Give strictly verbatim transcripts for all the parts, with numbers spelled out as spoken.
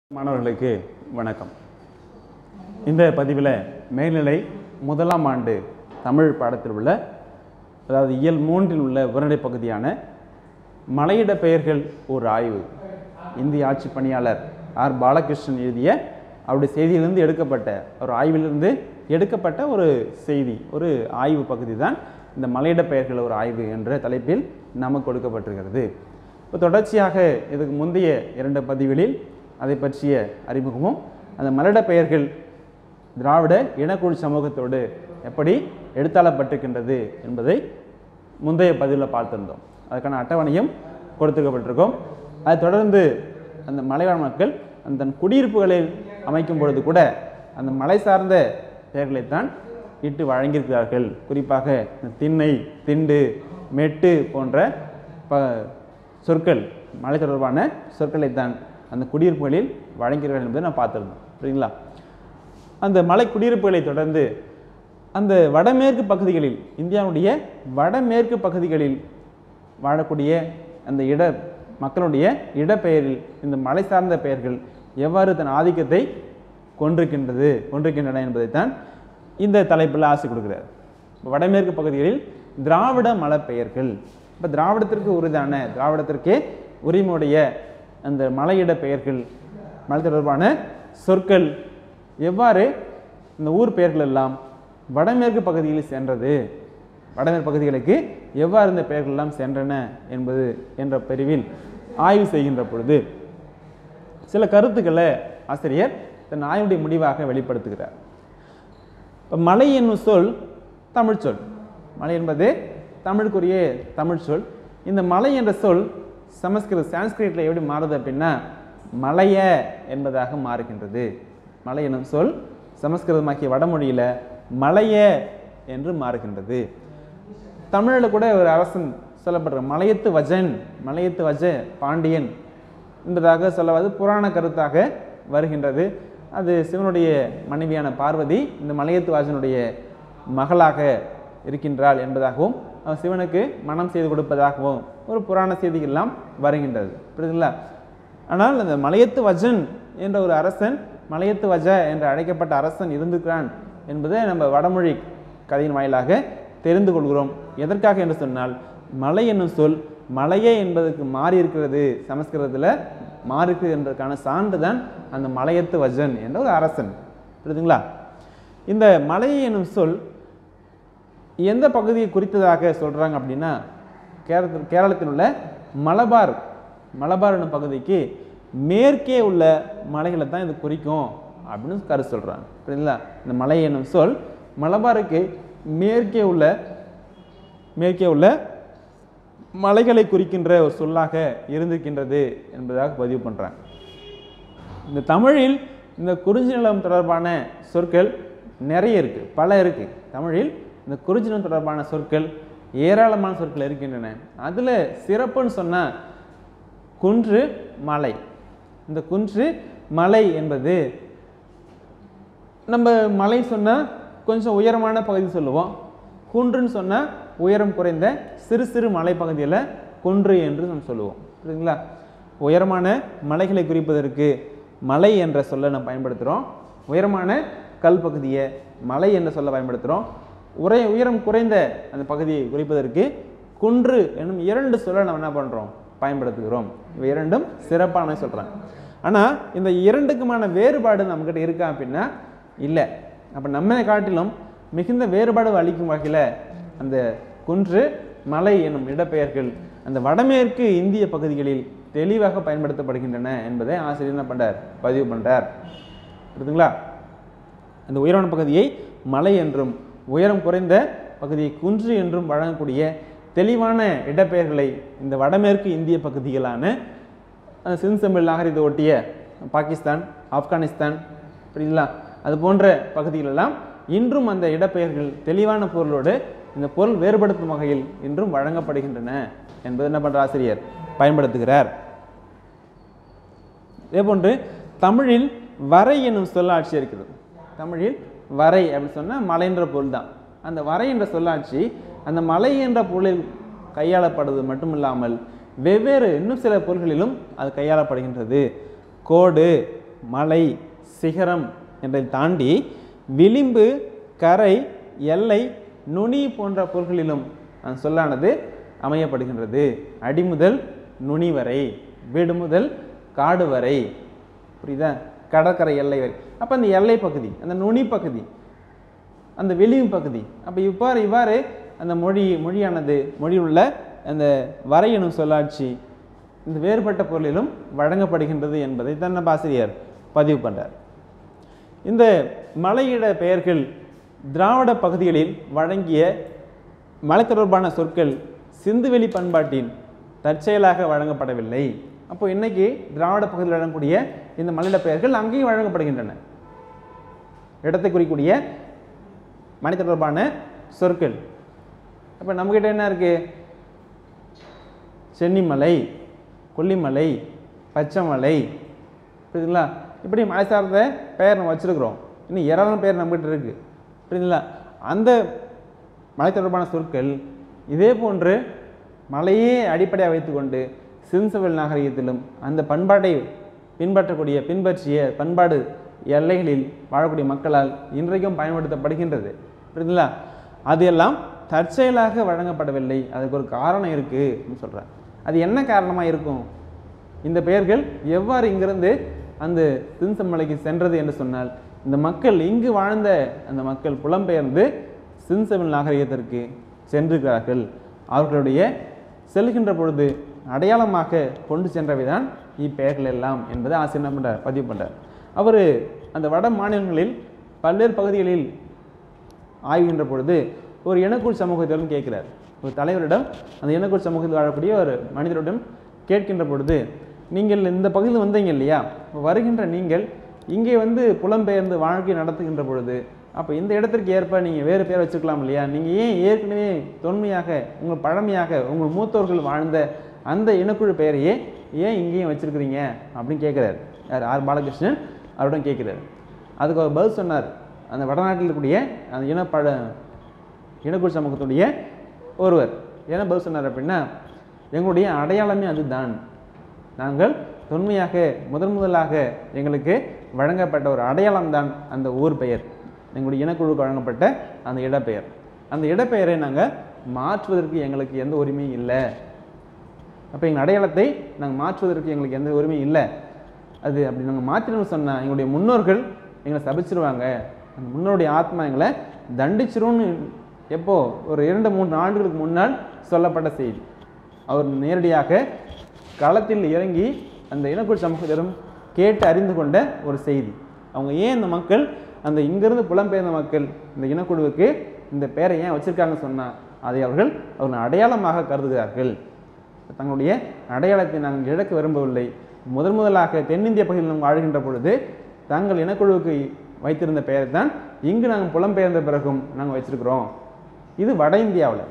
மாணவர்களுக்கு வணக்கம். இந்த பதிவில் மேல்நிலை முதலாம் ஆண்டு தமிழ் பாடத்தில் உள்ள அதாவது இயல் மூன்றில் உள்ள உரைநடை பகுதியான மலையிட பெயர்கள் ஒரு ஆய்வு, இந்திய ஆட்சி பணியாளர் ஆர் பாலகிருஷ்ணன் எழுதிய அவருடைய செய்தியிலிருந்து எடுக்கப்பட்ட ஒரு ஆய்விலிருந்து எடுக்கப்பட்ட ஒரு செய்தி, ஒரு ஆய்வு பகுதி தான் இந்த மலையிட பெயர்கள் ஒரு ஆய்வு என்ற தலைப்பில் நமக்கு கொடுக்கப்பட்டிருக்கிறது. இப்போ தொடர்ச்சியாக இதுக்கு முந்தைய இரண்டு பதிவுகளில் அதை பற்றிய அறிமுகமும் அந்த மலையிட பெயர்கள் திராவிட இனக்குழு சமூகத்தோடு எப்படி எடுத்தாளப்பட்டிருக்கின்றது என்பதை முந்தைய பதிவில் பார்த்திருந்தோம். அதுக்கான அட்டவணையும் கொடுத்துக்கப்பட்டிருக்கோம். அதை தொடர்ந்து அந்த மலைவாழ் மக்கள் அந்த குடியிருப்புகளில் அமைக்கும் பொழுது கூட அந்த மலை சார்ந்த பெயர்களைத்தான் இட்டு வழங்கியிருக்கிறார்கள். குறிப்பாக திண்ணை, திண்டு, மெட்டு போன்ற ப சொற்கள், மலை தொடர்பான சொற்களைத்தான் அந்த குடியிருப்புகளில் வழங்கிறார்கள் என்பதை நான் பார்த்துருந்தோம். சரிங்களா? அந்த மலை குடியிருப்புகளை தொடர்ந்து அந்த வடமேற்கு பகுதிகளில், இந்தியாவுடைய வடமேற்கு பகுதிகளில் வாழக்கூடிய அந்த இட மக்களுடைய இடப்பெயரில் இந்த மலை சார்ந்த பெயர்கள் எவ்வாறு தன் ஆதிக்கத்தை கொண்டிருக்கின்றது கொண்டிருக்கின்றன என்பதைத்தான் இந்த தலைப்பில் ஆசை கொடுக்கிறார். வடமேற்கு பகுதிகளில் திராவிட மலை பெயர்கள், இப்போ திராவிடத்திற்கு உரிதான திராவிடத்திற்கே உரிமையுடைய அந்த மலையிட பெயர்கள், மலை தொடர்பான சொற்கள் எவ்வாறு இந்த ஊர் பெயர்கள் எல்லாம் வடமேற்கு பகுதிகளில் சென்றது, வடமேற்கு பகுதிகளுக்கு எவ்வாறு இந்த பெயர்கள் எல்லாம் சென்றன என்பது என்ற பிரிவில் ஆய்வு செய்கின்ற பொழுது சில கருத்துக்களை ஆசிரியர் தன் ஆய்வுடைய முடிவாக வெளிப்படுத்துகிறார். இப்போ மலை என்னும் சொல் தமிழ் சொல். மலை என்பது தமிழுக்குரிய தமிழ் சொல். இந்த மலை என்ற சொல் சமஸ்கிருத சான்ஸ்கிரிட்டில் எப்படி மாறுது அப்படின்னா மலைய என்பதாக மாறுகின்றது. மலை எனும் சொல் சமஸ்கிருதமாக்கிய வடமொழியில் மலைய என்று மாறுகின்றது. தமிழில் கூட ஒரு அரசன் சொல்லப்படுற மலையத்து வஜன், மலையத்து வஜ பாண்டியன் என்பதாக சொல்லவது புராண கருத்தாக வருகின்றது. அது சிவனுடைய மனைவியான பார்வதி இந்த மலையத்து வாஜனுடைய மகளாக இருக்கின்றாள் என்பதாகவும் சிவனுக்கு மனம் செய்து கொடுப்பதாகவும் ஒரு புராண செய்திகள்லாம் வருகின்றது. புரியுதுங்களா? ஆனால் அந்த மலையத்து வஜன் என்ற ஒரு அரசன், மலையத்து வஜ என்று அழைக்கப்பட்ட அரசன் இருந்திருக்கிறான் என்பதை நம்ம வடமொழி கதையின் வாயிலாக தெரிந்து கொள்கிறோம். எதற்காக என்று சொன்னால் மலை என்னும் சொல் மலையே என்பதற்கு மாறி இருக்கிறது, சமஸ்கிருதத்தில் மாறி இருக்கிறது என்பதற்கான சான்று தான் அந்த மலையத்து வஜன் என்ற ஒரு அரசன். புரியுதுங்களா? இந்த மலை என்னும் சொல் எந்த பகுதியை குறித்ததாக சொல்கிறாங்க அப்படின்னா கேரளத்தில் கேரளத்தில் உள்ள மலபார் மலபார் என்னும் பகுதிக்கு மேற்கே உள்ள மலைகளை தான் இது குறிக்கும் அப்படின்னு கருத்து சொல்கிறாங்க. புரியுதுங்களா? இந்த மலை என்னும் சொல் மலபாருக்கு மேற்கே உள்ள மேற்கே உள்ள மலைகளை குறிக்கின்ற ஒரு சொல்லாக இருந்திருக்கின்றது என்பதாக பதிவு பண்ணுறாங்க. இந்த தமிழில் இந்த குறிஞ்சி நிலம் தொடர்பான சொற்கள் நிறைய இருக்குது, பல இருக்குது. தமிழில் இந்த குறிஞ்சி நிலம் தொடர்பான சொற்கள் ஏராளமான சொற்கள் இருக்கின்றன. அதில் சிறப்புன்னு சொன்னால் குன்று மலை. இந்த குன்று மலை என்பது நம்ம மலை சொன்னால் கொஞ்சம் உயரமான பகுதி சொல்லுவோம். குன்றுன்னு சொன்னால் உயரம் குறைந்த சிறு சிறு மலை பகுதியில் குன்று என்று நம்ம சொல்லுவோம். புரியுதுங்களா? உயரமான மலைகளை குறிப்பதற்கு மலை என்ற சொல்லை நம்ம பயன்படுத்துகிறோம். உயரமான கல் பகுதியை மலை என்ற சொல்ல பயன்படுத்துகிறோம். உரை உயரம் குறைந்த அந்த பகுதியை குறிப்பதற்கு குன்று என்னும் இரண்டு சொல்ல நம்ம என்ன பண்ணுறோம், பயன்படுத்துகிறோம். இவை இரண்டும் சிறப்பான சொல்கிறாங்க. ஆனால் இந்த இரண்டுக்குமான வேறுபாடு நம்மக்கிட்ட இருக்கா அப்படின்னா இல்லை. அப்போ நம்ம காட்டிலும் மிகுந்த வேறுபாடு அளிக்கும் வகையில் அந்த குன்று மலை என்னும் இடப்பெயர்கள் அந்த வடமேற்கு இந்திய பகுதிகளில் தெளிவாக பயன்படுத்தப்படுகின்றன என்பதை ஆசிரியர் என்ன பண்ணுறார், பதிவு பண்ணுறார். புரியுதுங்களா? அந்த உயரமான பகுதியை மலை என்றும் உயரம் குறைந்த பகுதியை குன்று என்றும் வழங்கக்கூடிய தெளிவான இடப்பெயர்களை இந்த வடமேற்கு இந்திய பகுதிகளான சிந்து சமவெளி நாகரிகத்தை ஒட்டிய பாகிஸ்தான், ஆப்கானிஸ்தான், புரியுதுங்களா, அது போன்ற பகுதிகளெல்லாம் இன்றும் அந்த இடப்பெயர்கள் தெளிவான பொருளோடு இந்த பொருள் வேறுபடுத்தும் வகையில் இன்றும் வழங்கப்படுகின்றன என்பது என்ன பண்ணுற ஆசிரியர் பயன்படுத்துகிறார். இதேபோன்று தமிழில் வரை என்னும் சொல்லாட்சி இருக்கிறது. தமிழில் வரை அப்படின்னு சொன்னால் மலை என்ற பொருள் தான். அந்த வரை என்ற சொல்லாட்சி அந்த மலை என்ற பொருளில் கையாளப்படுவது மட்டும் இல்லாமல் வெவ்வேறு இன்னும் சில பொருள்களிலும் அது கையாளப்படுகின்றது. கோடு, மலை, சிகரம் என்றதை தாண்டி விளிம்பு, கரை, எல்லை, நுனி போன்ற பொருள்களிலும் அந்த சொல்லானது அமையப்படுகின்றது. அடி முதல் நுனி வரை, வீடு முதல் காடு வரை, புரியுதா? கடற்கரை எல்லை வரை. அப்போ அந்த எல்லை பகுதி, அந்த நுனி பகுதி, அந்த விளிம்பு பகுதி, அப்போ இவ்வாறு இவ்வாறு அந்த மொழி மொழியானது மொழியில் உள்ள அந்த வரை எனும் சொல்லாட்சி இந்த வேறுபட்ட பொருளிலும் வழங்கப்படுகின்றது என்பதை தன்ன ஆசிரியர் பதிவு பண்ணுறார். இந்த மலையிட பெயர்கள் திராவிட பகுதிகளில் வழங்கிய மலை தொடர்பான சொற்கள் சிந்துவெளி பண்பாட்டின் தற்செயலாக வழங்கப்படவில்லை. அப்போ இன்னைக்கு திராவிட பகுதியில் வழங்கக்கூடிய இந்த மலையிட பெயர்கள் அங்கேயும் வழங்கப்படுகின்றன. இடத்தை குறிக்கூடிய மலை தொடர்பான சொற்கள். அப்போ நம்மகிட்ட என்ன இருக்கு? சென்னிமலை, கொல்லிமலை, பச்சைமலை, புரியுதுங்களா? இப்படி மலை சார்ந்த பெயர் நம்ம வச்சிருக்கிறோம். இன்னும் ஏராளமான பெயர் நம்மகிட்ட இருக்கு, புரியுதுங்களா? அந்த மலை தொடர்பான சொற்கள் இதே போன்று மலையே அடிப்படையாக வைத்துக்கொண்டு சிந்துவெளி நாகரிகத்திலும் அந்த பண்பாட்டை பின்பற்றக்கூடிய பின்பற்றிய பண்பாடு எல்லைகளில் வாழக்கூடிய மக்களால் இன்றைக்கும் பயன்படுத்தப்படுகின்றது, புரியுதுங்களா? அது எல்லாம் தற்செயலாக வழங்கப்படவில்லை. அதுக்கு ஒரு காரணம் இருக்குது அப்படின்னு சொல்கிறேன். அது என்ன காரணமாக இருக்கும்? இந்த பெயர்கள் எவ்வாறு இங்கிருந்து அந்த சிந்துமலைக்கு சென்றது என்று சொன்னால், இந்த மக்கள் இங்கு வாழ்ந்த அந்த மக்கள் புலம்பெயர்ந்து சிந்துவெளி நாகரிகத்திற்கு சென்றிருக்கிறார்கள். அவர்களுடைய செல்கின்ற பொழுது அடையாளமாக கொண்டு சென்றவைதான் இப்பெயர்கள் எல்லாம் என்பதை ஆசிரியர் என்ன பண்ணுறார்? பதிவு பண்ணுறார். அவர் அந்த வட மாநிலங்களில் பல்வேறு பகுதிகளில் ஆய்வுகின்ற பொழுது ஒரு இனக்குழு சமூகத்திடம் கேட்கிறார். ஒரு தலைவரிடம் அந்த இனக்குழு சமூகத்தில் வாழக்கூடிய ஒரு மனிதரிடம் கேட்கின்ற பொழுது, நீங்கள் இந்த பகுதியில் வந்தீங்க இல்லையா, வருகின்ற நீங்கள் இங்கே வந்து புலம்பெயர்ந்து வாழ்க்கை நடத்துகின்ற பொழுது அப்போ இந்த இடத்திற்கு ஏற்ப நீங்கள் வேறு பேர் வச்சுக்கலாம் இல்லையா? நீங்கள் ஏன் ஏற்கனவே தொன்மையாக உங்கள் பழமையாக உங்கள் மூத்தோர்கள் வாழ்ந்த அந்த இனக்குழு பெயரையே ஏன் இங்கேயும் வச்சிருக்கிறீங்க அப்படின்னு கேட்குறாரு. யார்? ஆர் பாலகிருஷ்ணன் அவரிடம் கேட்குறாரு. அதுக்கு அவர் பதில் சொன்னார். அந்த வடநாட்டில் இருக்கக்கூடிய அந்த இனப்பழ இனக்குழு சமூகத்துடைய ஒருவர் என்ன பதில் சொன்னார் அப்படின்னா, எங்களுடைய அடையாளமே அதுதான். நாங்கள் தொன்மையாக முதன் முதலாக எங்களுக்கு வழங்கப்பட்ட ஒரு அடையாளம் தான் அந்த ஊர் பெயர், எங்களுடைய இனக்குழுவுக்கு வழங்கப்பட்ட அந்த இடப்பெயர். அந்த இடப்பெயரை நாங்கள் மாற்றுவதற்கு எங்களுக்கு எந்த உரிமையும் இல்லை. அப்போ எங்கள் அடையாளத்தை நாங்கள் மாற்றுவதற்கு எங்களுக்கு எந்த உரிமையும் இல்லை. அது அப்படி நாங்கள் மாற்றினோம்னு சொன்னால் எங்களுடைய முன்னோர்கள் எங்களை சபிச்சிருவாங்க, அந்த முன்னோருடைய ஆத்மா எங்களை தண்டிச்சிரும்னு எப்போ ஒரு இரண்டு மூன்று ஆண்டுகளுக்கு முன்னால் சொல்லப்பட்ட செய்தி. அவர் நேரடியாக களத்தில் இறங்கி அந்த இனக்குழு சமூகத்திடம் கேட்டு அறிந்து கொண்ட ஒரு செய்தி. அவங்க ஏன் இந்த மக்கள் அந்த இங்கிருந்து புலம்பெயர்ந்த மக்கள் இந்த இனக்குழுவுக்கு இந்த பெயரை ஏன் வச்சிருக்காங்கன்னு சொன்னால் அதை அவர்கள் அவர்கள் அடையாளமாக கருதுகிறார்கள். தங்களுடைய அடையாளத்தை நாங்கள் இழக்க விரும்பவில்லை. முதன் முதலாக தென்னிந்திய பகுதியில் நாம் வாழ்கின்ற பொழுது தங்கள் இனக்குழுவுக்கு வைத்திருந்த பெயரை தான் இங்கு நாங்கள் புலம்பெயர்ந்த பிறகும் நாங்கள் வச்சிருக்கிறோம். இது வட இந்தியாவில்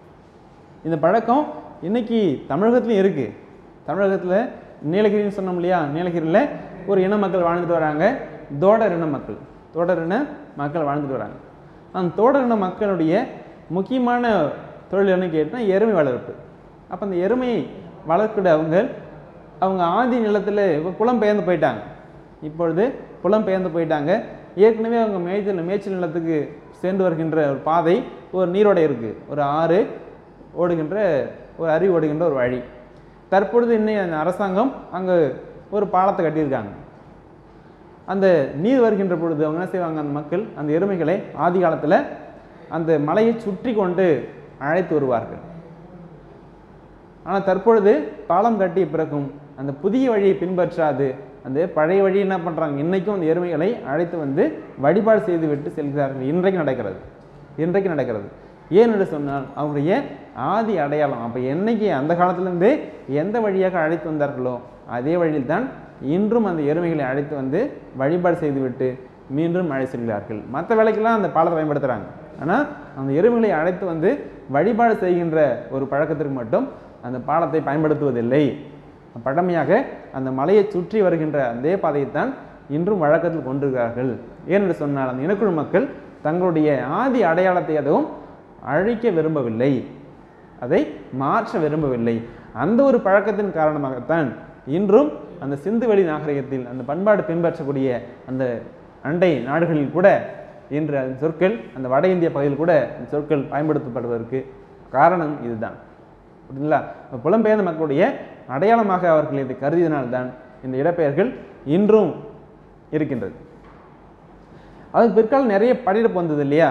இந்த பழக்கம் இன்னைக்கு தமிழகத்துலையும் இருக்குது. தமிழகத்தில் நீலகிரின்னு சொன்னோம் இல்லையா, நீலகிரியில் ஒரு இன மக்கள் வாழ்ந்துட்டு வராங்க, தோடர் இன மக்கள். தோடர் இன மக்கள் வாழ்ந்துட்டு வராங்க. அந்த தோடர் இன மக்களுடைய முக்கியமான தொழில் என்ன கேட்டால் எருமை வளர்ப்பு. அப்போ அந்த எருமையை வளர்க்கிற அவங்க அவங்க ஆதி நிலத்தில் இப்போ புலம்பெயர்ந்து போயிட்டாங்க. இப்பொழுது புலம்பெயர்ந்து போயிட்டாங்க. ஏற்கனவே அவங்க மேய்ச்சல் மேய்ச்சல் நிலத்துக்கு சென்று வருகின்ற ஒரு பாதை, ஒரு நீரோடை இருக்குது, ஒரு ஆறு ஓடுகின்ற ஒரு அருவி ஓடுகின்ற ஒரு வழி. தற்பொழுது இன்னும் அந்த அரசாங்கம் அங்கே ஒரு பாலத்தை கட்டியிருக்காங்க. அந்த நீர் வருகின்ற பொழுது அவங்க என்ன செய்வாங்க, அந்த மக்கள் அந்த எருமைகளை ஆதி காலத்தில் அந்த மலையை சுற்றி கொண்டு அழைத்து வருவார்கள். ஆனால் தற்பொழுது பாலம் கட்டிய பிறகும் அந்த புதிய வழியை பின்பற்றாது அந்த பழைய வழி என்ன பண்ணுறாங்க, இன்றைக்கும் அந்த எருமைகளை அழைத்து வந்து வழிபாடு செய்து விட்டு செல்கிறார்கள். இன்றைக்கு நடக்கிறது இன்றைக்கு நடக்கிறது ஏன் என்று சொன்னால் அவருடைய ஆதி அடையாளம். அப்போ என்னைக்கு அந்த காலத்திலேருந்து எந்த வழியாக அழைத்து வந்தார்களோ அதே வழியில் தான் இன்றும் அந்த எருமைகளை அழைத்து வந்து வழிபாடு செய்துவிட்டு மீண்டும் மழை செல்கிறார்கள். மற்ற வேலைக்கெல்லாம் அந்த பாலத்தை பயன்படுத்துகிறாங்க. ஆனால் அந்த எருமைகளை அழைத்து வந்து வழிபாடு செய்கின்ற ஒரு பழக்கத்திற்கு மட்டும் அந்த பாலத்தை பயன்படுத்துவதில்லை. பழமையாக அந்த மலையை சுற்றி வருகின்ற அதே பாதையைத்தான் இன்றும் வழக்கத்தில் கொண்டிருக்கிறார்கள். ஏனென்று சொன்னால் அந்த இனக்குழு மக்கள் தங்களுடைய ஆதி அடையாளத்தை அதுவும் அழிக்க விரும்பவில்லை, அதை மாற்ற விரும்பவில்லை. அந்த ஒரு பழக்கத்தின் காரணமாகத்தான் இன்றும் அந்த சிந்துவெளி நாகரிகத்தில் அந்த பண்பாடு பின்பற்றக்கூடிய அந்த அண்டை நாடுகளில் கூட இன்று அந்த சொற்கள் அந்த வட இந்திய பகுதியில் கூட அந்த சொற்கள் பயன்படுத்தப்படுவதற்கு காரணம் இதுதான். புரியுதுங்களா? புலம்பெயர்ந்த மக்களுடைய அடையாளமாக அவர்கள் இதை கருதியதனால்தான் இந்த இடப்பெயர்கள் இன்றும் இருக்கின்றது. அதுக்கு பிற்காலம் நிறைய படையெடுப்பு வந்தது இல்லையா?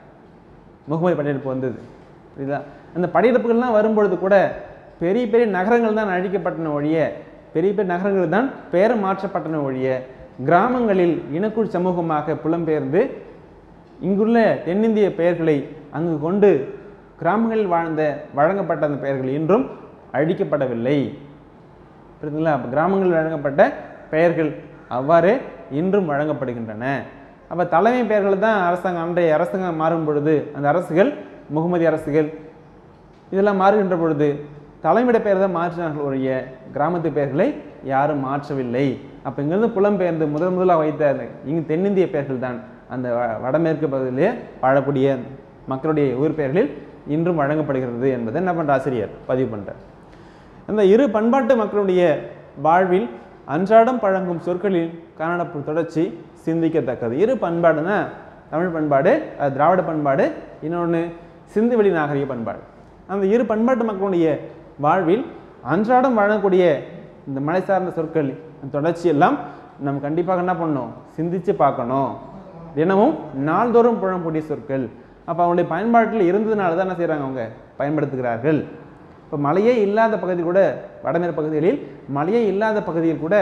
முகமது படையெடுப்பு வந்தது. புரியுதா? அந்த படையெடுப்புகள்லாம் வரும்பொழுது கூட பெரிய பெரிய நகரங்கள் தான் அழிக்கப்பட்டன ஒழிய, பெரிய பெரிய நகரங்கள் தான் பெயர் மாற்றப்பட்டன ஒழிய, கிராமங்களில் இனக்குழு சமூகமாக புலம்பெயர்ந்து இங்குள்ள தென்னிந்திய பெயர்களை அங்கு கொண்டு கிராமங்களில் வாழ்ந்த வழங்கப்பட்ட அந்த பெயர்கள் இன்றும் அழிக்கப்படவில்லை. புரியுதுங்களா? அப்போ கிராமங்களில் வழங்கப்பட்ட பெயர்கள் அவ்வாறு இன்றும் வழங்கப்படுகின்றன. அப்போ தலைமை பெயர்கள் தான் அரசாங்கம் அன்றைய அரசாங்கம் மாறும் பொழுது அந்த அரசுகள் முகமதி அரசுகள் இதெல்லாம் மாறுகின்ற பொழுது தலைமையிட பெயர் தான் மாற்றினார்கள் ஒழிய கிராமத்து பெயர்களை யாரும் மாற்றவில்லை. அப்போ இங்கிருந்து புலம்பெயர்ந்து முதல் முதலாக வைத்த இங்கு தென்னிந்திய பெயர்கள் தான் அந்த வடமேற்கு பகுதியிலே வாழக்கூடிய மக்களுடைய ஊர் பெயர்களில் இன்றும் வழங்கப்படுகிறது என்பதை என்ன பண்ணுற ஆசிரியர் பதிவு பண்ணுறார். அந்த இரு பண்பாட்டு மக்களுடைய வாழ்வில் அன்றாடம் பழங்கும் சொற்களில் காணப்படும் தொடர்ச்சி சிந்திக்கத்தக்கது. இரு பண்பாடுனா தமிழ் பண்பாடு, திராவிட பண்பாடு, இன்னொன்று சிந்துவெளி நாகரிக பண்பாடு. அந்த இரு பண்பாட்டு மக்களுடைய வாழ்வில் அன்றாடம் வழங்கக்கூடிய இந்த மலை சார்ந்த சொற்கள் தொடர்ச்சி எல்லாம் நம்ம கண்டிப்பாக என்ன பண்ணணும், சிந்திச்சு பார்க்கணும். தினமும் நாள்தோறும் புழங்கக்கூடிய சொற்கள். அப்போ அவங்களுடைய பயன்பாட்டில் இருந்ததுனால தான் என்ன செய்கிறாங்க, அவங்க பயன்படுத்துகிறார்கள். இப்போ மலையே இல்லாத பகுதி கூட, வடமேற்கு பகுதிகளில் மலையே இல்லாத பகுதியில் கூட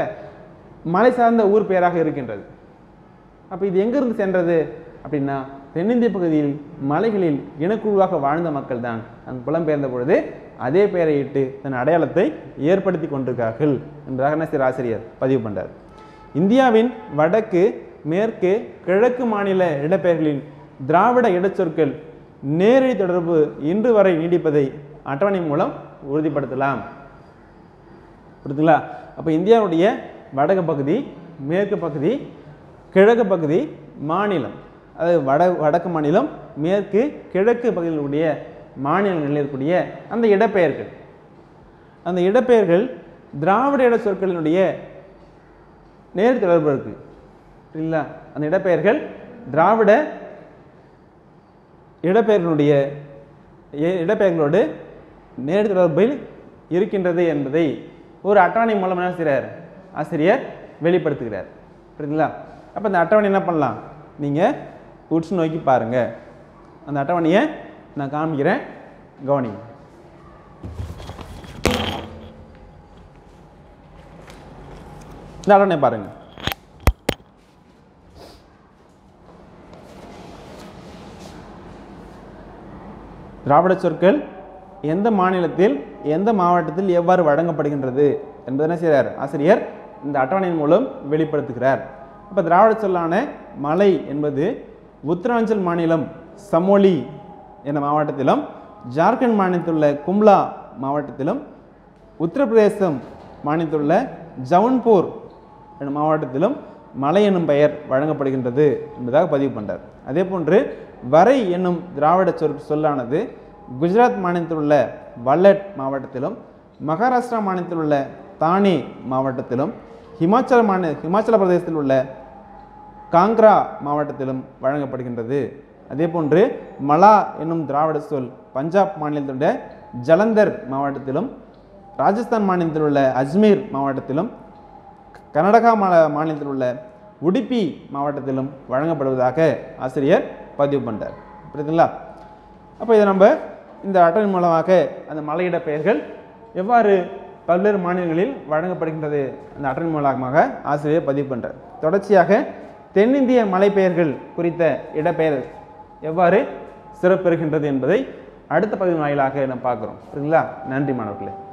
மலை சார்ந்த ஊர் பெயராக இருக்கின்றது. அப்போ இது எங்கிருந்து சென்றது அப்படின்னா, தென்னிந்திய பகுதியில் மலைகளில் இனக்குழுவாக வாழ்ந்த மக்கள் தான் அங்கு புலம்பெயர்ந்த பொழுது அதே பெயரை இட்டு தன் அடையாளத்தை ஏற்படுத்தி கொண்டிருக்கிறார்கள் என்பதாக என்ன செய்கிற ஆசிரியர் பதிவு பண்ணுறார். இந்தியாவின் வடக்கு, மேற்கு, கிழக்கு மாநில இடப்பெயர்களின் திராவிட இடச்சொற்கள் நேரடி தொடர்பு இன்று வரை நீடிப்பதை அட்டவணை மூலம் உறுதிப்படுத்தலாம். புரியுதுங்களா? அப்போ இந்தியாவுடைய வடக்கு பகுதி, மேற்கு பகுதி, கிழக்கு பகுதி, மாநிலம், அதாவது வட வடக்கு மாநிலம், மேற்கு, கிழக்கு பகுதியிலுடைய மாநிலங்களில் இருக்கக்கூடிய அந்த இடப்பெயர்கள், அந்த இடப்பெயர்கள் திராவிட இட சொற்களினுடைய நேர் தொடர்பு இருக்கு. சரிங்களா? அந்த இடப்பெயர்கள் திராவிட இடப்பெயர்களுடைய இடப்பெயர்களோடு நேர் தொடர்பில் இருக்கின்றது என்பதை ஒரு அட்டவணை மூலம் என்ன செய்கிறார் ஆசிரியர் வெளிப்படுத்துகிறார். புரியுதுங்களா? அப்போ அந்த அட்டவணை என்ன பண்ணலாம், நீங்கள் உற்று நோக்கி பாருங்கள். அந்த அட்டவணையை நான் காமிக்கிறேன், கவனிங்க. இந்த அட்டவணை பாருங்கள். திராவிட சொற்கள் எந்த மாநிலத்தில் எந்த மாவட்டத்தில் எவ்வாறு வழங்கப்படுகின்றது என்பதை என்ன செய்கிறார் ஆசிரியர் இந்த அட்டவணையின் மூலம் வெளிப்படுத்துகிறார். இப்போ திராவிட சொல்லான மலை என்பது உத்தராஞ்சல் மாநிலம் சமோலி என்ற மாவட்டத்திலும், ஜார்க்கண்ட் மாநிலத்தில் உள்ள கும்லா மாவட்டத்திலும், உத்தரப்பிரதேசம் மாநிலத்தில் உள்ள ஜவுன்பூர் என்ற மாவட்டத்திலும் மலை என்னும் பெயர் வழங்கப்படுகின்றது என்பதாக பதிவு பண்ணுறார். அதே போன்று வரை என்னும் திராவிட சொல் சொல்லானது குஜராத் மாநிலத்தில் உள்ள வல்லட் மாவட்டத்திலும், மகாராஷ்டிரா மாநிலத்தில் உள்ள தானே மாவட்டத்திலும், ஹிமாச்சல மாநில ஹிமாச்சல பிரதேசத்தில் உள்ள காங்க்ரா மாவட்டத்திலும் வழங்கப்படுகின்றது. அதே போன்று மலா என்னும் திராவிட சொல் பஞ்சாப் மாநிலத்தில் உள்ள ஜலந்தர் மாவட்டத்திலும், ராஜஸ்தான் மாநிலத்தில் உள்ள அஜ்மீர் மாவட்டத்திலும், கர்நாடகா மாநிலத்தில் உள்ள உடுப்பி மாவட்டத்திலும் வழங்கப்படுவதாக ஆசிரியர் பதிவு பண்ணுறார். புரியுதுங்களா? அப்போ இதை நம்ம இந்த அட்டவணை மூலமாக அந்த மலையிட பெயர்கள் எவ்வாறு பல்வேறு மாநிலங்களில் வழங்கப்படுகின்றது அந்த அட்டவணை மூலமாக ஆசிரியர் பதிவு பண்ணுறார். தொடர்ச்சியாக தென்னிந்திய மலை பெயர்கள் குறித்த இடப்பெயர் எவ்வாறு சிறப்பெறுகின்றது என்பதை அடுத்த பகுதி வாயிலாக நம்ம பார்க்குறோம். புரியுதுங்களா? நன்றி மாணவர்களே.